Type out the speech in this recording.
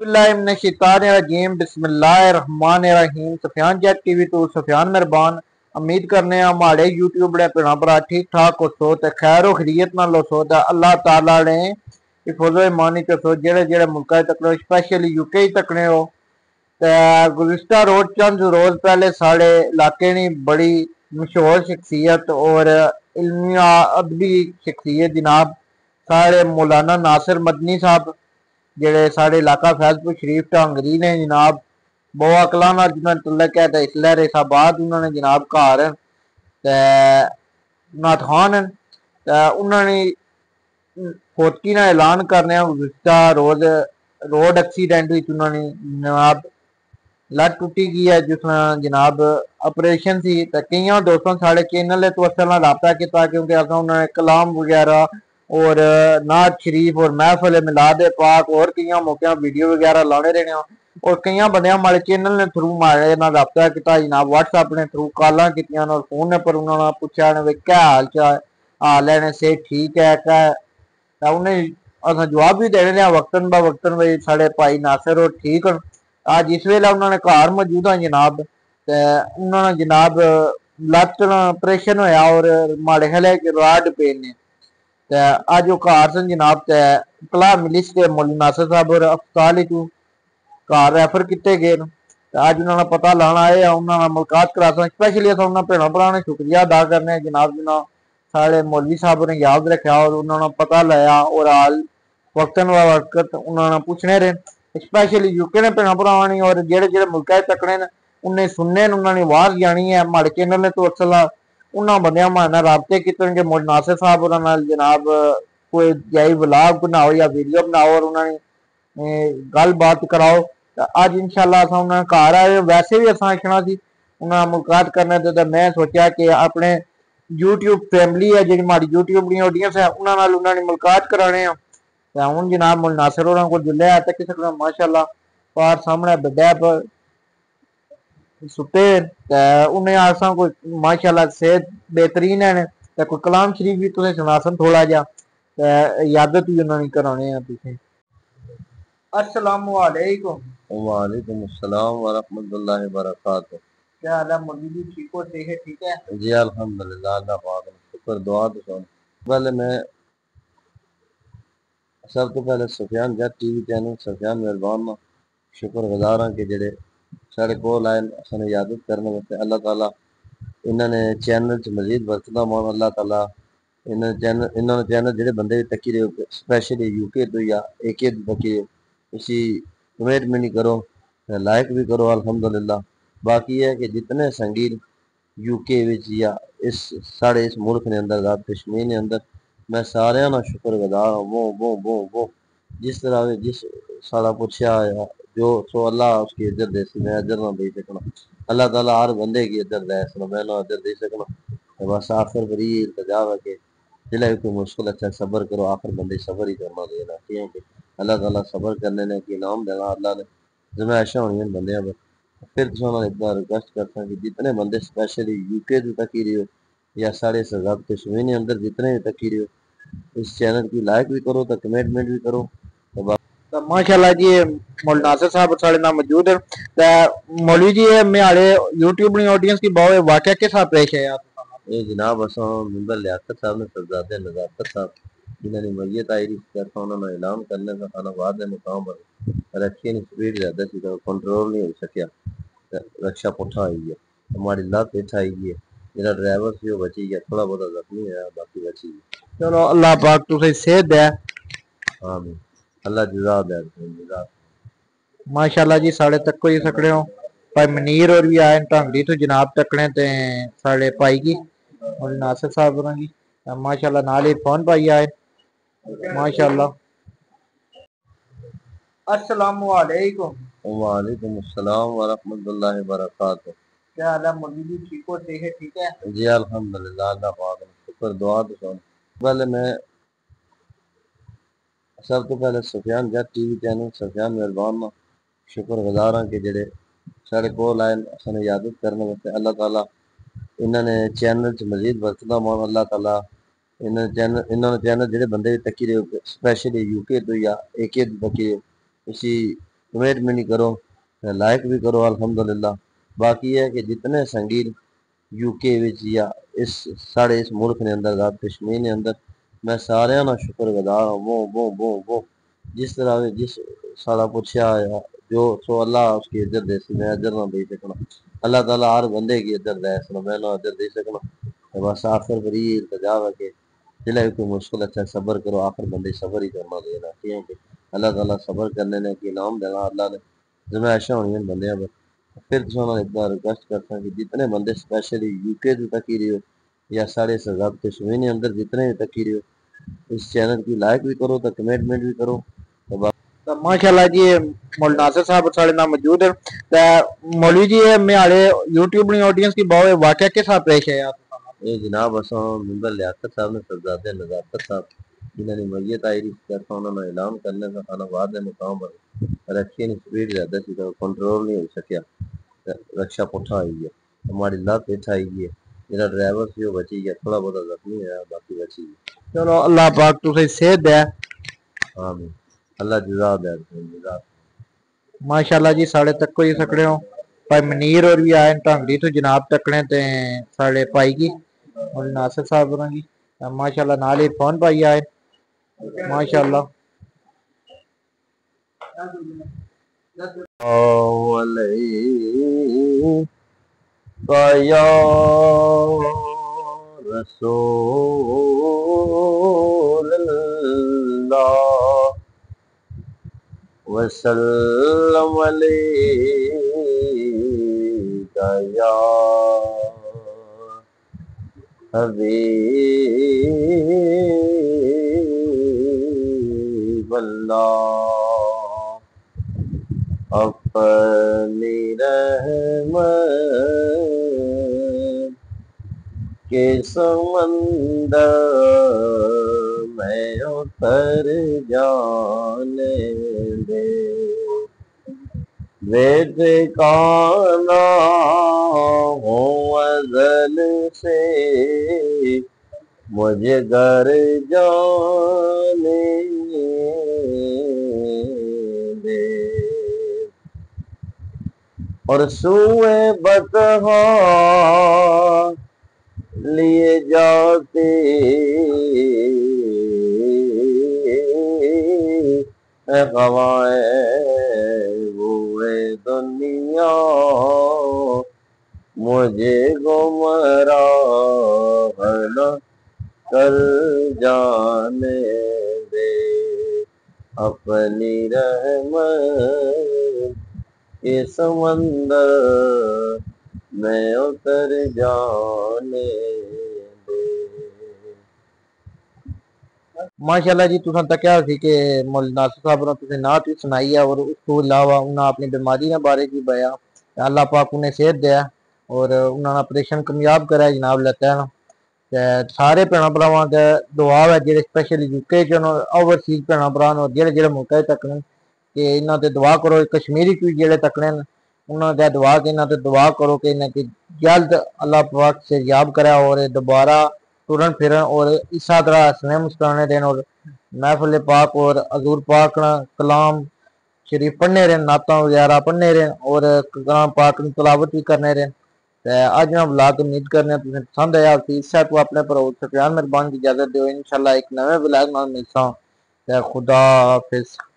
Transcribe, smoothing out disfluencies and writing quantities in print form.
बिस्मिल्लाहिर्रहमानिर्रहीम बिस्मिल्लाहिर्रहमानिर्रहीम Safiyan jet TV तो सफियान मेहरबान उम्मीद करने हमारे यूट्यूब बड़े भैन भरा ठीक ठाक हो सो ते खैर खरीयत नाल सो ते अल्लाह ताला ने हिफाज़ो ईमानी च सो जेड़े जेड़े मुल्का तकने स्पेशली यूके तकने हो ते गुज़िश्ता रोज चंद रोज पहले साढ़े इलाके नी बड़ी मशहूर शख्सियत और इल्मी अदबी शख्सियत जनाब साढ़े मौलाना नासिर मदनी साहब जेड़े साढ़े इलाका फैजपुर शरीफ ढांगरी ने जनाब बहुत अकलाना जिन्हें तलक है इसलै रेसाबाद उन्होंने जनाब घर ते नाथान ते उन्होंने फौतगी का ऐलान करने गुज़िश्ता रोज रोड एक्सीडेंट उन्होंने जनाब लत टुटी गई है जिसमें जनाब ऑपरेशन सी ते कई दोस्तों साढ़े चैनल तो असल रबता किया क्योंकि अस उन्होंने कलाम वगैरह और नात शरीफ और महफिल मिलाद पाक और कई मौके वीडियो वगैरह लाने रहे और कई बंद हमारे चैनल ने थ्रू मारे ना रबता किया जनाब व्हाट्सएप ने थ्रू कॉल की और फोन पर उन्होंने पूछा क्या हाल चाल हाल है से ठीक है क्या उन्हें अस जवाब भी देने रहे वक्तन ब वक्तन भाई साढ़े भाई नासिर और ठीक है आज इस वेले उन्होंने घर मौजूद हैं जनाब ते उन्होंने जनाब लत्त ऑपरेशन होया और माड़े खले राड पे ने ते अज वो घर सन जनाब ते कला मिली के मौलवी नासिर साहब और अस्पताल घर रैफर किए गए अज उन्होंने पता लाना आए उन्होंने मुलाकात करा स्पेशली अस उन्होंने भैनों भरा ने शुक्रिया अदा करने जनाब जिन्होंने साढ़े मौलवी साहब ने याद रखा और उन्होंने पता लाया और हाल वक्तन व वक्त उन्होंने पूछने रहे स्पेशली यूके ने भैनों भरावां ने और जेड़े जेड़े मुल्का तकने ने उन्हें सुनने उन्होंने आवाज जानी है माड़े चैनल ने तो असल उन्होंने बंदियां मारना रबते कितने मौलवी नासिर साहब और जनाब कोई जाई व्लॉग बनाओ या वीडियो बनाओ और उन्होंने गल बात कराओ अज इंशाल्लाह अस उन्होंने घर आए वैसे भी असा आखना सी उन्होंने मुलाकात करने तो मैं सोचा कि अपने यूट्यूब फैमिली है जी हमारी यूट्यूब दी ऑडियंस है उन्होंने मुलाकात कराने हूँ जनाब मौलवी नासिर होरां कोल जुल्ले है तक सकना माशाल्लाह पार सामने बड्डा पर सुते उन्हें आसा कोई माशाल्लाह सेहत बेहतरीन है ते कोई कलाम शरीफ भी तुसें सुनासन थोड़ा जा इयादत भी उन्होंने कराने तुसें अस्सलामु अलैकुम वालेकुम अस्सलाम व रहमतुल्लाहि व बरकातहू। क्या हाल है मौलवी जी ठीक हो सेहत ठीक है जी अल्हम्दुलिल्लाह अल्लाह पाक ने शुक्र दुआ तो सुन पहले मैं सब तो पहले सफियान जट टीवी चैनल सफियान मेहरबान ना शुक्र गुजार हाँ कि जेड़े साढ़े कोल आए सानू इजाजत करने वास्ते अल्लाह ताला इन्होंने चैनल च मजीद बरतदा मोहन अल्लाह ताला इन्होंने चैनल जेड़े बंदे भी तकी रहे स्पेशली यूके तो या एके तकी इसी कमेंट भी नहीं करो लाइक भी करो अल्हम्दुलिल्लाह। बाकी है कि जितने संगीन यूके विच या इस साढ़े इस मुल्क ने अंदर ज़ात कश्मीर ने अंदर मैं सारे ना शुक्र गुजार हूँ वो जिस तरह जिस साड़ा पूछा आया जो सो अल्लाह उसकी इज्जत दे सी मैं अजर ना दे सकना अल्लाह ताला हर बंदे की इज्जत दे सकना मैं ना अजर दे सकना तो बस आखिर बड़ी इल्तजा है कि जिला भी कोई मुश्किल अच्छा सब्र करो आखिर बंदे सब्र ही करना देना क्योंकि अल्लाह ताला सब्र करने ने कि इनाम देना अल्लाह ने जमैशा होनी बंदे पर फिर तो एक बार रिक्वेस्ट करता हूँ कि जितने बंदे स्पेशली यूके तक ही रहे हो या साढ़े सरहद कश्मीर के अंदर जितने भी तक ही रहे हो इस चैनल की लाइक भी करो तो कमेंटमेंट भी करो तो माशाल्लाह जी मौलवी नासिर साहब साढ़े नाम मौजूद है तो मौलवी जी मेरे यूट्यूब की ऑडियंस की बहुत वाकया के साथ पेश है ये जनाब असा मेंबर लियाकत साहब ने सरदादे नजाकत साहब जिन्होंने मैयत आई तरफा उन्होंने ऐलान करने का खाना बाद के मुकाम पर रखी नहीं स्पीड ज़्यादा थी तो कंट्रोल नहीं हो सकिया रक्षा पुठा आई है हमारी लत इतना आई है मेरा ड्राइवर से वो बची गया थोड़ा बहुत जख्मी है बाकी बची गया चलो अल्लाह पाक तुझे सेहत दे आमीन अल्लाह जज़ा दे जज़ा माशाल्लाह जी साढ़े तक कोई सकड़े हो भाई मनीर और भी आए ढंगरी तो जनाब तकने ते साढ़े भाई की और नासिर साहब होरां की माशाल्लाह नाल ही फोन भाई आए माशाल्लाह अस्सलामु अलैकुम वालेकुम अस्सलाम व रहमतुल्लाहि व बरकातहू। क्या हाल है मौलवी जी ठीक हो सेहत ठीक है जी अल्हम्दुलिल्लाह अल्लाह पाक ने शुक्र दुआ तो सुन पहले मैं सब तो पहले सफियान जट टीवी चैनल सफियान मेहरबान ना शुक्र गुजार हाँ कि जेड़े साढ़े कोल आए सानू इजाजत करने वास्ते अल्लाह ताला इन्होंने चैनल च मजीद बरतदा मोहन अल्लाह ताला इन्होंने चैनल जेड़े बंदे भी तकी रहे स्पेशली यूके तो या एके तकी इसी کمنٹ بھی نہیں کرو لائک بھی کرو الحمدللہ. باقی ہے کہ جتنے سنگین یو کے یا ساڑے اس ملک نے اندر آزاد کشمیر نے اندر میں سارے نا شکر گزار ہوں وہ جس طرح جس سارا پوچھا آیا جو سو اللہ اس کی عزت دے سی میں ادھر نہ دے سکنا. اللہ تعالیٰ ہر بندے کی عزت دے سکنا میں نہ عزت دے سکنا. بس آخر پر یہ التجا ہے کہ جلے بھی کوئی مشکل اچھا صبر کرو آخر بندے صبر ہی کرنا دینا کیونکہ اللہ تعالیٰ صبر کرنے نے کہ نام دینا اللہ نے زمائشہ ہونی ہیں بندے پر. پھر تو انہوں نے اتنا ریکویسٹ کرتا کہ جتنے بندے اسپیشلی یو کے تک ہی رہے ہو یا ساڑھے سزاد کشمیر نے اندر جتنے تک ہی رہے ہو اس چینل کی لائک بھی کرو تو کمنٹ بھی کرو. ماشاءاللہ جی مولوی ناصر صاحب سارے نام موجود ہیں. مولوی جی میں آڑے یوٹیوب نے آڈینس کی بہت واقعہ کے ساتھ پیش ہے. یہ جناب اساں ممبر لیاقت صاحب نے سرزادہ نزاکت صاحب جنہوں نے میت آئی طرف انہوں نے اعلان کرنے کا خانہ بعد نے مقام پر رکشے نے سپیڈ زیادہ سی تو کنٹرول نہیں ہو سکیا رکشا پٹھا آئی ہے ہماری لات پیٹھا آئی ہے جنہا ڈرائیور سی وہ بچی گیا تھوڑا بہت زخمی ہے باقی بچی گیا. چلو اللہ پاک تُسے صحت دے. آمین اللہ جزا دے جزا. ماشاءاللہ جی ساڑے تک کوئی سکڑے ہو پائی منیر اور بھی آئے ٹانگڑی تو جناب تکڑے تے ساڑے پائی کی اور ناصر صاحب بنا گی ماشاءاللہ نالی فون پائی آئے ماشاءاللہ. یا رسول اللہ وسلم علیکہ یا حبیب اللہ. اپنی رحمت کے سمندر میں اتر جانے دے بے ٹھکانا ہوں ازل سے مجھے گھر جانے دے اور سوئے بطحا لیے جاتے ہوائیں ہوئے دنیا مجھے گمراہ نہ کر جانے دے اپنی رحمت کے سمندر میں اتر جانے دے. ماشاءاللہ جی تُساں تک کیا سی کہ مولوی ناصر صاحب نے تُسے نعت بھی سنائی ہے اور اس کو علاوہ انہاں اپنی بیماری نے بارے کی بیا اللہ پاک انہیں صحت دیا اور انہاں نے آپریشن کامیاب کرا جناب لیتا ہے نا. سارے بھیڑاں بھراواں دے دعا ہے جڑے اسپیشلی یو کے اوورسیز بھیڑاں بھرا اور جڑے ملکاں تکنے کہ انہاں تے دعا کرو کشمیری کوئی جڑے تکنے انہاں دے دعا کہ انہاں تے دعا کرو کہ انہاں کی جلد اللہ پاک سے یاب کرے اور دوبارہ ٹرن پھرن اور اسی طرح ہنسنے مسکرانے دین اور محفل پاک اور حضور پاک کلام شریف پڑھنے رہن نعتاں وغیرہ پڑھنے رہن اور کلام پاک تلاوت بھی کرنے رہن. آج میں بلاگ امید کرنے تمہیں پسند آیا اس سے تو اپنے پر سفیان مہربان کی اجازت دیو انشاءاللہ ایک نئے بلاگ نال ملساں. خدا حافظ.